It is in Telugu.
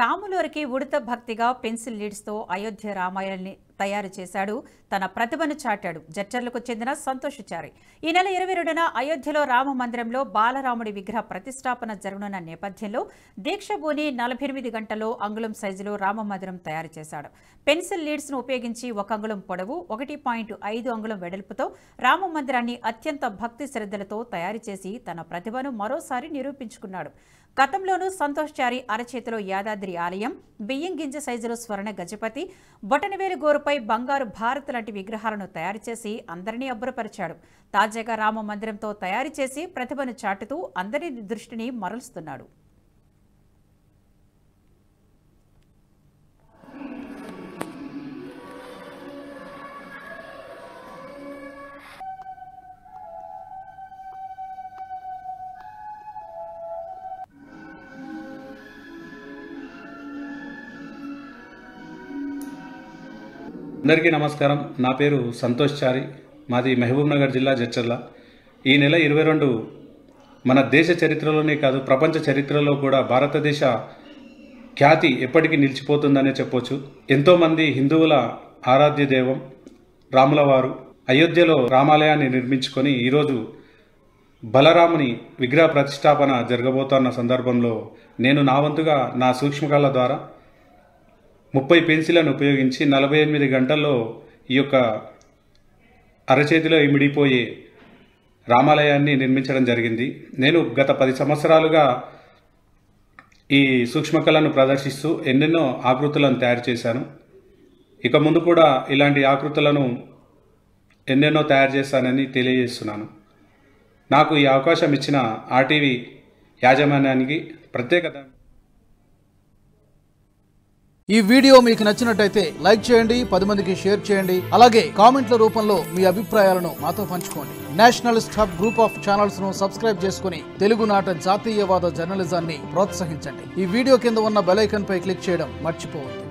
రాములూరికి ఉడత భక్తిగా పెన్సిల్ లీడ్స్తో అయోధ్య రామాయణాన్ని తయారు చేశాడు. తన ప్రతిభను చాటాడు జడ్చర్లకు చెందిన సంతోషచారి. ఈ నెల 22న అయోధ్యలో రామ మందిరంలో బాలరాముడి విగ్రహ ప్రతిష్టాపన జరగనున్న నేపథ్యంలో దీక్షభూని 48 గంటల్లో అంగుళం సైజులో రామ మందిరం తయారు చేశాడు. పెన్సిల్ లీడ్స్ ను ఉపయోగించి 1 అంగుళం పొడవు 1.5 అంగుళం వెడల్పుతో రామ మందిరాన్ని అత్యంత భక్తి శ్రద్ధలతో తయారు చేసి తన ప్రతిభను మరోసారి నిరూపించుకున్నాడు. గతంలోనూ సంతోషచారి అరచేతిలో యాదాద్రి ఆలయం, బియ్యం గింజ సైజులో స్వర్ణ గజపతి, బొటనవేలు గోరుపై బంగారు భారత్ లాంటి విగ్రహాలను తయారు చేసి అందరినీ అబ్బురపరిచాడు. తాజాగా రామ మందిరంతో తయారు చేసి ప్రతిభను చాటుతూ అందరి దృష్టిని మరలుస్తున్నాడు. అందరికీ నమస్కారం. నా పేరు సంతోషచారి. మాది మహబూబ్నగర్ జిల్లా జడ్చర్ల. ఈ నెల 22 మన దేశ చరిత్రలోనే కాదు ప్రపంచ చరిత్రలో కూడా భారతదేశ ఖ్యాతి ఎప్పటికీ నిలిచిపోతుందనే చెప్పొచ్చు. ఎంతోమంది హిందువుల ఆరాధ్య దైవం రాములవారు అయోధ్యలో రామాలయాన్ని నిర్మించుకొని ఈరోజు బలరాముని విగ్రహ ప్రతిష్టాపన జరగబోతున్న సందర్భంలో నేను నా వంతుగా నా సూక్ష్మకళ ద్వారా 30 పెన్సిళ్లను ఉపయోగించి 48 గంటల్లో ఈ యొక్క అరచేతిలో ఇమిడిపోయే రామాలయాన్ని నిర్మించడం జరిగింది. నేను గత 10 సంవత్సరాలుగా ఈ సూక్ష్మకళను ప్రదర్శిస్తూ ఎన్నెన్నో ఆకృతులను తయారు చేశాను. ఇక ముందు కూడా ఇలాంటి ఆకృతులను ఎన్నెన్నో తయారు చేస్తానని తెలియజేస్తున్నాను. నాకు ఈ అవకాశం ఇచ్చిన ఆర్టీవీ యాజమాన్యానికి ప్రత్యేకత. ఈ వీడియో మీకు నచ్చినట్టయితే లైక్ చేయండి, 10 మందికి షేర్ చేయండి. అలాగే కామెంట్ల రూపంలో మీ అభిప్రాయాలను మాతో పంచుకోండి. Nationalist hub group of channels ను సబ్స్క్రైబ్ చేసుకుని తెలుగునాట జాతీయవాద జర్నలిజాన్ని ప్రోత్సహించండి. ఈ వీడియో కింద ఉన్న బెల్ ఐకాన్ పై క్లిక్ చేయడం మర్చిపోవద్దు.